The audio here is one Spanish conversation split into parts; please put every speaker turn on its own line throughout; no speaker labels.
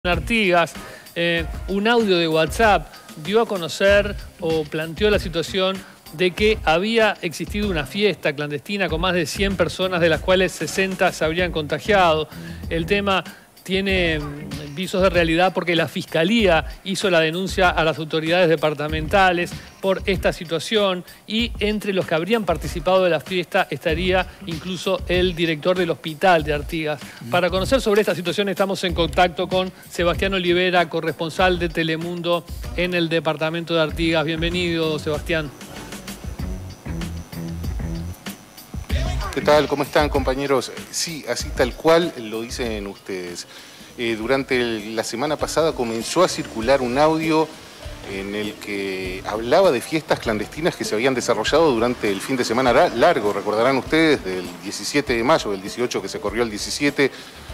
Artigas, un audio de WhatsApp dio a conocer o planteó la situación de que había existido una fiesta clandestina con más de 100 personas, de las cuales 60 se habrían contagiado. El tema tiene visos de realidad porque la Fiscalía hizo la denuncia a las autoridades departamentales por esta situación, y entre los que habrían participado de la fiesta estaría incluso el director del hospital de Artigas. Para conocer sobre esta situación estamos en contacto con Sebastián Olivera, corresponsal de Telemundo en el departamento de Artigas. Bienvenido, Sebastián.
¿Qué tal? ¿Cómo están, compañeros? Sí, así tal cual lo dicen ustedes. Durante la semana pasada comenzó a circular un audio en el que hablaba de fiestas clandestinas que se habían desarrollado durante el fin de semana largo. Recordarán ustedes, del 17 de mayo, del 18 que se corrió el 17,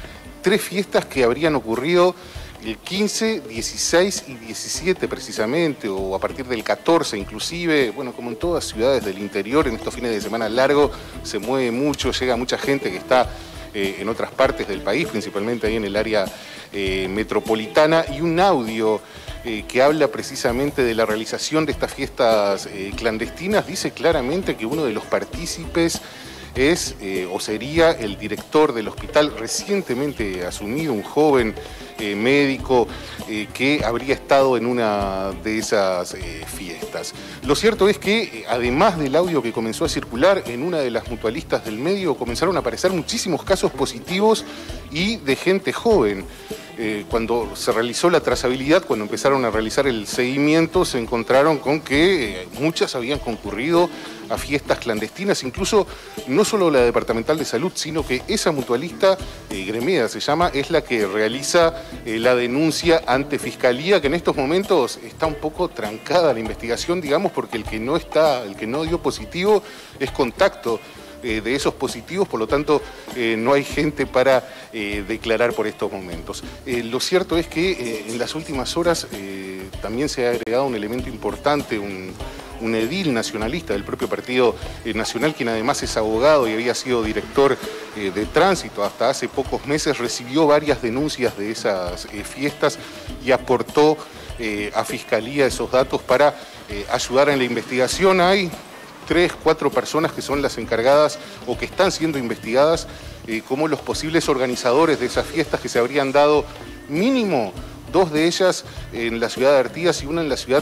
3 fiestas que habrían ocurrido el 15, 16 y 17 precisamente, o a partir del 14 inclusive. Bueno, como en todas ciudades del interior, en estos fines de semana largo se mueve mucho, llega mucha gente que está en otras partes del país, principalmente ahí en el área metropolitana, y un audio que habla precisamente de la realización de estas fiestas clandestinas dice claramente que uno de los partícipes es o sería el director del hospital recientemente asumido, un joven médico que habría estado en una de esas fiestas. Lo cierto es que, además del audio que comenzó a circular en una de las mutualistas del medio, comenzaron a aparecer muchísimos casos positivos y de gente joven. Cuando se realizó la trazabilidad, cuando empezaron a realizar el seguimiento, se encontraron con que muchas habían concurrido a fiestas clandestinas, incluso no solo la departamental de salud, sino que esa mutualista, Gremeda se llama, es la que realiza la denuncia ante Fiscalía, que en estos momentos está un poco trancada la investigación, digamos, porque el que no dio positivo es contacto de esos positivos, por lo tanto no hay gente para declarar por estos momentos. Lo cierto es que en las últimas horas también se ha agregado un elemento importante, un edil nacionalista del propio Partido Nacional, quien además es abogado y había sido director de tránsito hasta hace pocos meses, recibió varias denuncias de esas fiestas y aportó a Fiscalía esos datos para ayudar en la investigación. Hay 3, 4 personas que son las encargadas o que están siendo investigadas como los posibles organizadores de esas fiestas, que se habrían dado mínimo 2 de ellas en la ciudad de Artigas y una en la ciudad.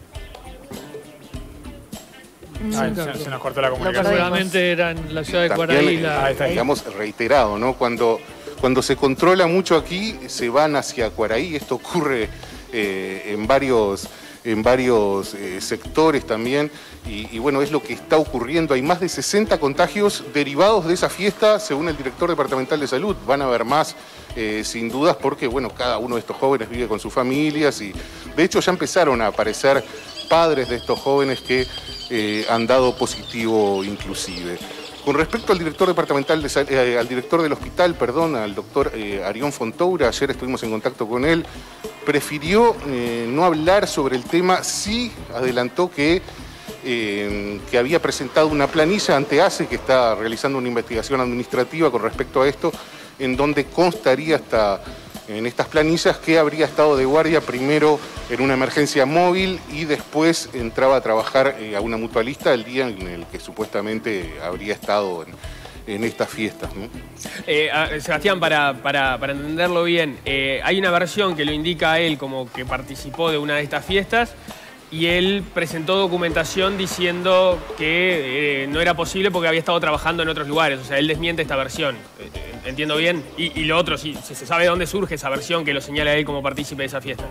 Se nos cortó la comunicación.
Seguramente era en la ciudad de Cuaraí.
Digamos, reiterado, ¿no? Cuando se controla mucho aquí, se van hacia Cuaraí. Esto ocurre en varios sectores también, y bueno, es lo que está ocurriendo. Hay más de 60 contagios derivados de esa fiesta, según el director departamental de salud. Van a haber más, sin dudas, porque bueno, cada uno de estos jóvenes vive con sus familias, y de hecho ya empezaron a aparecer padres de estos jóvenes que han dado positivo inclusive. Con respecto al director departamental al director del hospital, al doctor Arión Fontoura, ayer estuvimos en contacto con él, prefirió no hablar sobre el tema. Sí adelantó que había presentado una planilla ante ACE, que está realizando una investigación administrativa con respecto a esto, en donde constaría en estas planillas que habría estado de guardia primero en una emergencia móvil y después entraba a trabajar a una mutualista el día en el que supuestamente habría estado en estas fiestas, ¿no?
Sebastián, para entenderlo bien, hay una versión que lo indica a él como que participó de una de estas fiestas, y él presentó documentación diciendo que no era posible porque había estado trabajando en otros lugares. O sea, él desmiente esta versión. ¿Entiendo bien? Y lo otro, si se sabe de dónde surge esa versión que lo señala a él como partícipe de esa fiesta.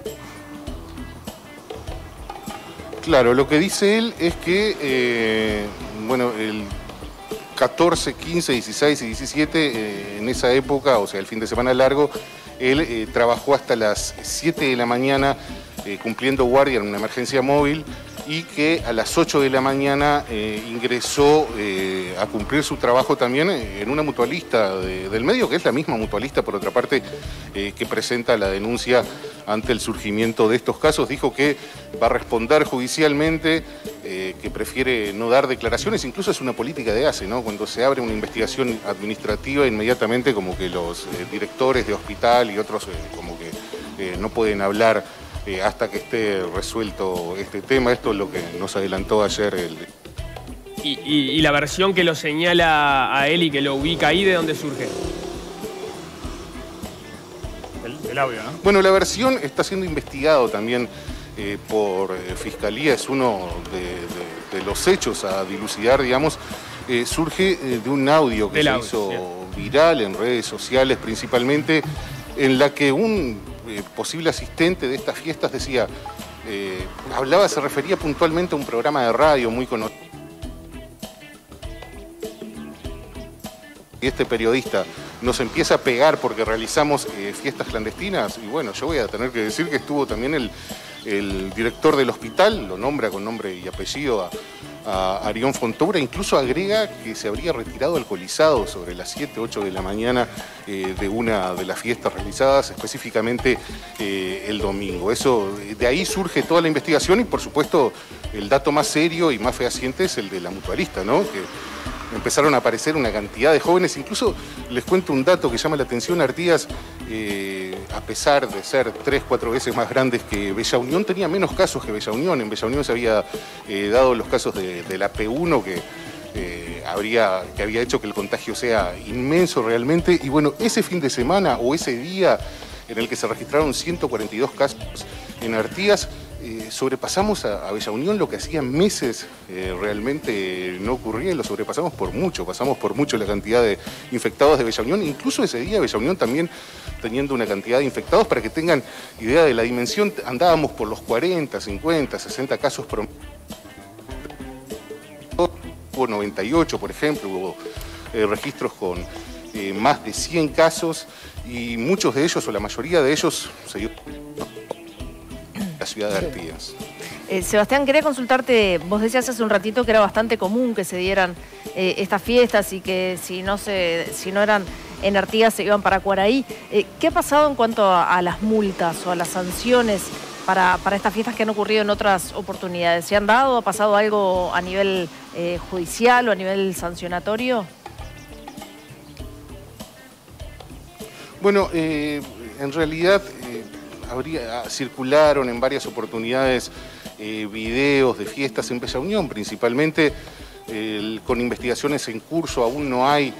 Claro, lo que dice él es que, bueno, el 14, 15, 16 y 17, en esa época, o sea, el fin de semana largo, él trabajó hasta las 7 de la mañana cumpliendo guardia en una emergencia móvil, y que a las 8 de la mañana ingresó a cumplir su trabajo también en una mutualista del medio, que es la misma mutualista, por otra parte, que presenta la denuncia ante el surgimiento de estos casos. Dijo que va a responder judicialmente, que prefiere no dar declaraciones. Incluso es una política de ACE, ¿no? Cuando se abre una investigación administrativa, inmediatamente como que los directores de hospital y otros como que no pueden hablar hasta que esté resuelto este tema. Esto es lo que nos adelantó ayer el...
Y la versión que lo señala a él y que lo ubica ahí, ¿de dónde surge?
Del audio, ¿no?
Bueno, la versión está siendo investigado también por Fiscalía, es uno de los hechos a dilucidar, digamos. Surge de un audio que se hizo viral en redes sociales principalmente, en la que un posible asistente de estas fiestas decía, se refería puntualmente a un programa de radio muy conocido. Y este periodista nos empieza a pegar porque realizamos fiestas clandestinas, y bueno, yo voy a tener que decir que estuvo también el director del hospital, lo nombra con nombre y apellido a Arión Fontoura, incluso agrega que se habría retirado alcoholizado sobre las 7, 8 de la mañana de una de las fiestas realizadas, específicamente el domingo. De ahí surge toda la investigación y, por supuesto, el dato más serio y más fehaciente es el de la mutualista, ¿no? Que empezaron a aparecer una cantidad de jóvenes. Incluso les cuento un dato que llama la atención. Artigas, a pesar de ser 3, 4 veces más grandes que Bella Unión, tenía menos casos que Bella Unión. En Bella Unión se había dado los casos de la P1 que había hecho que el contagio sea inmenso realmente. Y bueno, ese fin de semana o ese día en el que se registraron 142 casos en Artigas, sobrepasamos a Bella Unión lo que hacía meses realmente no ocurría, y lo sobrepasamos por mucho, pasamos por mucho la cantidad de infectados de Bella Unión. Incluso ese día Bella Unión también teniendo una cantidad de infectados, para que tengan idea de la dimensión, andábamos por los 40, 50, 60 casos por... Hubo 98, por ejemplo, hubo registros con más de 100 casos, y muchos de ellos, o la mayoría de ellos, se dio la ciudad de Artigas.
Sebastián, quería consultarte, vos decías hace un ratito que era bastante común que se dieran estas fiestas y que si no eran en Artigas se iban para Cuaraí. ¿Qué ha pasado en cuanto a las multas o a las sanciones para estas fiestas que han ocurrido en otras oportunidades? ¿Se han dado? ¿Ha pasado algo a nivel judicial o a nivel sancionatorio?
Bueno, en realidad circularon en varias oportunidades videos de fiestas en Bella Unión, principalmente con investigaciones en curso. Aún no hay,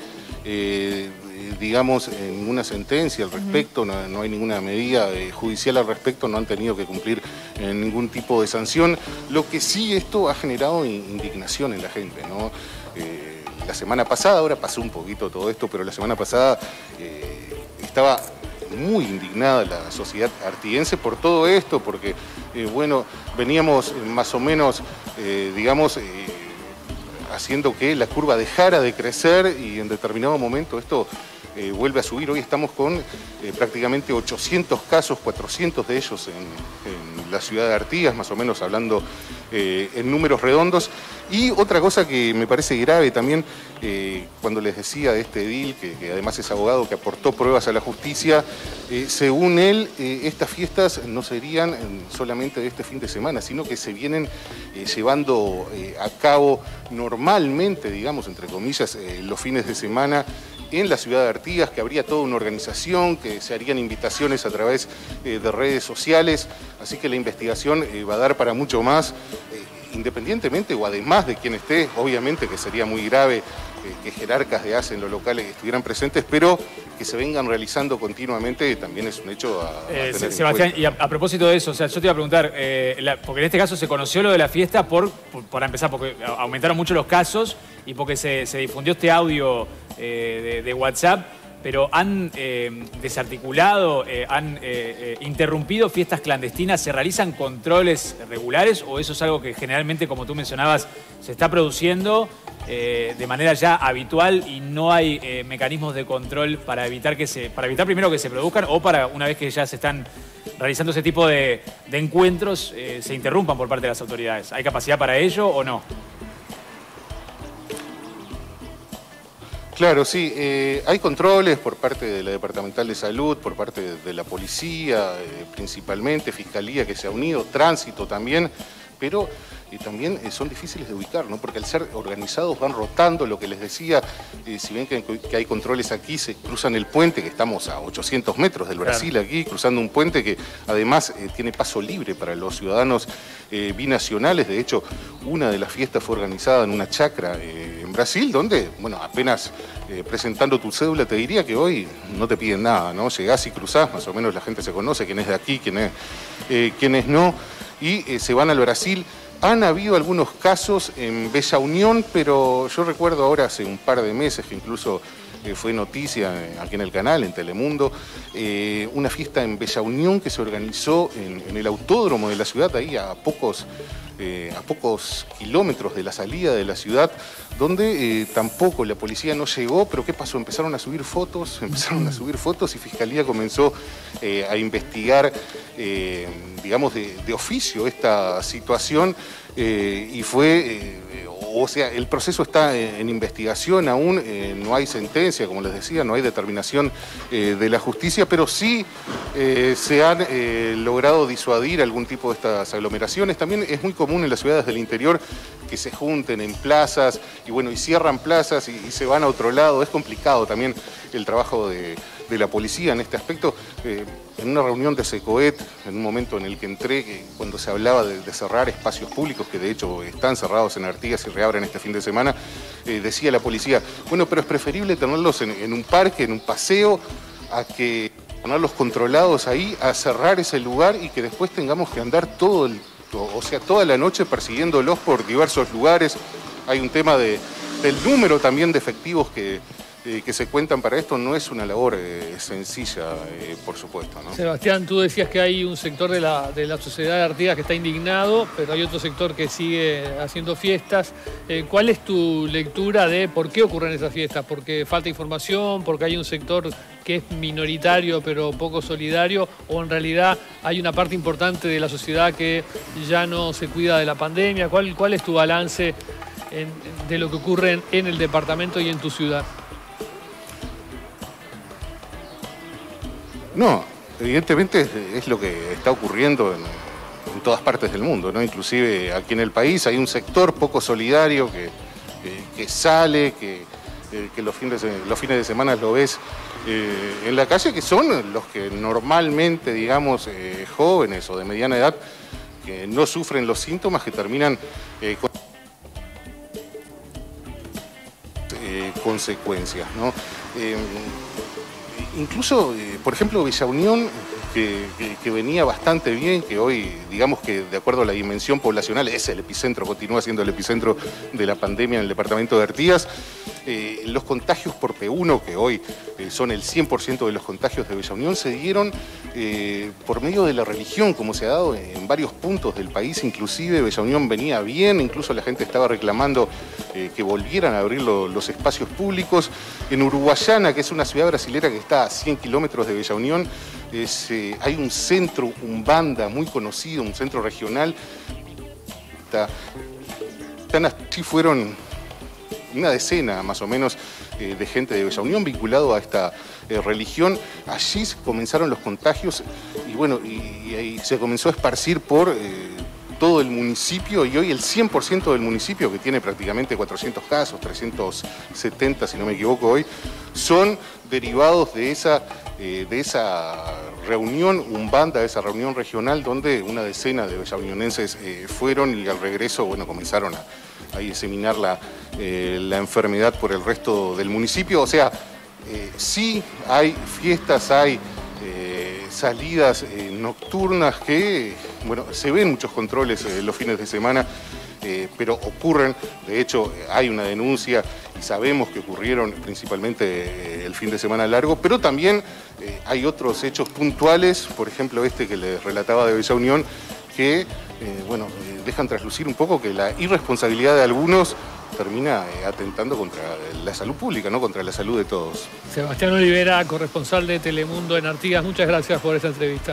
digamos, ninguna sentencia al respecto, no hay ninguna medida judicial al respecto, no han tenido que cumplir ningún tipo de sanción. Lo que sí, esto ha generado indignación en la gente, ¿no? La semana pasada, ahora pasó un poquito todo esto, pero la semana pasada estaba muy indignada la sociedad artiguense por todo esto, porque, bueno, veníamos más o menos, digamos, haciendo que la curva dejara de crecer, y en determinado momento esto vuelve a subir. Hoy estamos con prácticamente 800 casos, 400 de ellos en la ciudad de Artigas, más o menos hablando en números redondos. Y otra cosa que me parece grave también, cuando les decía de este edil, que además es abogado, que aportó pruebas a la justicia, según él, estas fiestas no serían solamente de este fin de semana, sino que se vienen llevando a cabo normalmente, digamos, entre comillas, los fines de semana en la ciudad de Artigas, que habría toda una organización, que se harían invitaciones a través de redes sociales. Así que la investigación va a dar para mucho más, independientemente o además de quien esté. Obviamente que sería muy grave que jerarcas de ACE en los locales estuvieran presentes, pero que se vengan realizando continuamente también es un hecho a tener
Sebastián, y a propósito de eso, o sea, yo te iba a preguntar, porque en este caso se conoció lo de la fiesta para empezar, porque aumentaron mucho los casos y porque se difundió este audio de WhatsApp, pero han desarticulado, han interrumpido fiestas clandestinas. ¿Se realizan controles regulares o eso es algo que generalmente, como tú mencionabas, se está produciendo de manera ya habitual y no hay mecanismos de control para evitar primero que se produzcan, o para, una vez que ya se están realizando ese tipo de encuentros, se interrumpan por parte de las autoridades? ¿Hay capacidad para ello o no?
Claro, sí. Hay controles por parte de la Departamental de Salud, por parte de la Policía, principalmente, Fiscalía que se ha unido, Tránsito también, pero también son difíciles de ubicar, ¿no? Porque al ser organizados van rotando, lo que les decía, si ven que hay controles aquí, se cruzan el puente, que estamos a 800 metros del Brasil aquí, cruzando un puente que además tiene paso libre para los ciudadanos binacionales. De hecho, una de las fiestas fue organizada en una chacra en Brasil, donde, bueno, apenas presentando tu cédula te diría que hoy no te piden nada, ¿no? Llegás y cruzás, más o menos la gente se conoce, quién es de aquí, quiénes no, y se van al Brasil. Han habido algunos casos en Bella Unión, pero yo recuerdo ahora hace un par de meses que incluso fue noticia aquí en el canal, en Telemundo, una fiesta en Bella Unión que se organizó en el autódromo de la ciudad, ahí a pocos kilómetros de la salida de la ciudad, donde tampoco la policía no llegó, pero ¿qué pasó? Empezaron a subir fotos y Fiscalía comenzó a investigar, digamos, de oficio esta situación y fue... O sea, el proceso está en investigación aún, no hay sentencia, como les decía, no hay determinación de la justicia, pero sí se han logrado disuadir algún tipo de estas aglomeraciones. También es muy común en las ciudades del interior que se junten en plazas y bueno, y cierran plazas y se van a otro lado. Es complicado también el trabajo de la policía en este aspecto. En una reunión de SECOET, en un momento en el que entré, cuando se hablaba de cerrar espacios públicos, que de hecho están cerrados en Artigas y reabren este fin de semana, decía la policía, bueno, pero es preferible tenerlos en un parque, en un paseo, a que tenerlos controlados ahí, a cerrar ese lugar y que después tengamos que andar toda la noche persiguiéndolos por diversos lugares. Hay un tema del número también de efectivos que se cuentan para esto. No es una labor sencilla, por supuesto, ¿no?
Sebastián, tú decías que hay un sector de la sociedad de Artigas que está indignado, pero hay otro sector que sigue haciendo fiestas. ¿Cuál es tu lectura de por qué ocurren esas fiestas? ¿Porque falta información? ¿Porque hay un sector que es minoritario pero poco solidario? ¿O en realidad hay una parte importante de la sociedad que ya no se cuida de la pandemia? ¿Cuál es tu balance de lo que ocurre en el departamento y en tu ciudad?
No, evidentemente es lo que está ocurriendo en todas partes del mundo, ¿no? Inclusive aquí en el país hay un sector poco solidario que sale, que los fines de semana lo ves en la calle, que son los que normalmente, digamos, jóvenes o de mediana edad, que no sufren los síntomas, que terminan con consecuencias, ¿no? Incluso, por ejemplo, Bella Unión, que venía bastante bien, que hoy, digamos que de acuerdo a la dimensión poblacional, es el epicentro, continúa siendo el epicentro de la pandemia en el departamento de Artigas. Los contagios por P1, que hoy son el 100% de los contagios de Bella Unión, se dieron por medio de la religión, como se ha dado en varios puntos del país. Inclusive Bella Unión venía bien, incluso la gente estaba reclamando que volvieran a abrir los espacios públicos. En Uruguayana, que es una ciudad brasilera que está a 100 kilómetros de Bella Unión, hay un centro, un banda muy conocido, un centro regional. Allí fueron una decena más o menos de gente de Bella Unión vinculado a esta religión. Allí comenzaron los contagios y bueno, y ahí se comenzó a esparcir por todo el municipio, y hoy el 100% del municipio, que tiene prácticamente 400 casos, 370 si no me equivoco hoy, son derivados de esa reunión umbanda, de esa reunión regional donde una decena de bellaunionenses fueron, y al regreso, bueno, comenzaron a diseminar la enfermedad por el resto del municipio. O sea, sí hay fiestas, hay salidas nocturnas que, bueno, se ven muchos controles los fines de semana, pero ocurren. De hecho, hay una denuncia y sabemos que ocurrieron principalmente el fin de semana largo, pero también hay otros hechos puntuales, por ejemplo este que les relataba de Bella Unión, que bueno, dejan traslucir un poco que la irresponsabilidad de algunos termina atentando contra la salud pública, ¿no? Contra la salud de todos.
Sebastián Olivera, corresponsal de Telemundo en Artigas, muchas gracias por esta entrevista.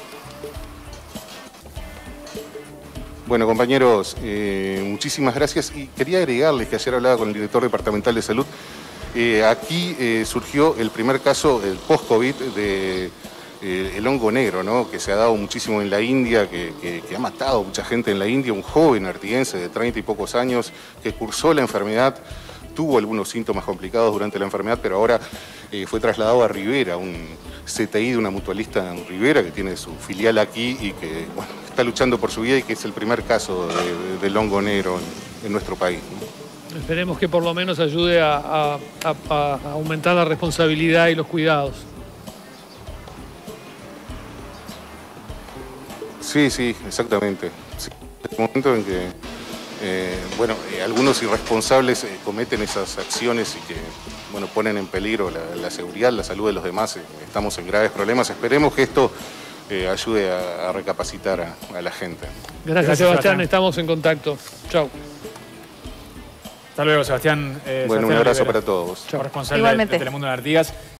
Bueno, compañeros, muchísimas gracias, y quería agregarles que ayer hablaba con el director departamental de salud. Aquí surgió el primer caso, el post-COVID, el hongo negro, ¿no? Que se ha dado muchísimo en la India, que ha matado mucha gente en la India, un joven artiguense de 30 y pocos años que cursó la enfermedad, tuvo algunos síntomas complicados durante la enfermedad, pero ahora fue trasladado a Rivera, un CTI de una mutualista en Rivera que tiene su filial aquí y que bueno, está luchando por su vida y que es el primer caso del hongo negro en nuestro país, ¿no?
Esperemos que por lo menos ayude a aumentar la responsabilidad y los cuidados.
Sí, sí, exactamente. Sí, es el momento en que algunos irresponsables cometen esas acciones y que bueno, ponen en peligro la seguridad, la salud de los demás. Estamos en graves problemas. Esperemos que esto ayude a recapacitar a la gente.
Gracias, Sebastián. Estamos en contacto. Chau.
Hasta luego, Sebastián.
Bueno, un abrazo para todos.
Corresponsal de Telemundo en Artigas.